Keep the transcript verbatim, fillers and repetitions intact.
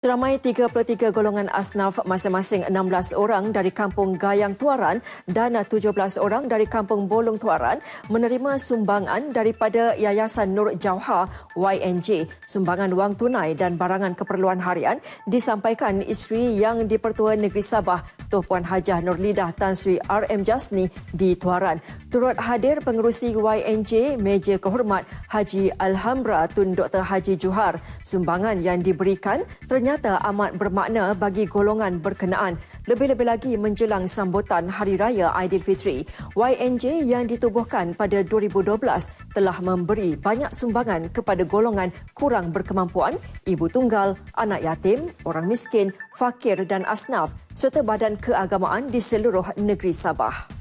Seramai tiga puluh tiga golongan asnaf masing-masing enam belas orang dari Kampung Gayang Tuaran dan tujuh belas orang dari Kampung Bolong Tuaran menerima sumbangan daripada Yayasan Nur Jauhar Y N J. Sumbangan wang tunai dan barangan keperluan harian disampaikan isteri Yang di-Pertua Negeri Sabah Tuan Puan Hajah Nurlidah Tan Sri R M Jasni di Tuaran. Turut hadir pengerusi Y N J Meja Kehormat Haji Alhamra Tun Doktor Haji Juhar. Sumbangan yang diberikan ternyata amat bermakna bagi golongan berkenaan, lebih-lebih lagi menjelang sambutan Hari Raya Aidilfitri. Y N J yang ditubuhkan pada dua ribu dua belas telah memberi banyak sumbangan kepada golongan kurang berkemampuan, ibu tunggal, anak yatim, orang miskin, fakir dan asnaf serta badan keagamaan di seluruh negeri Sabah.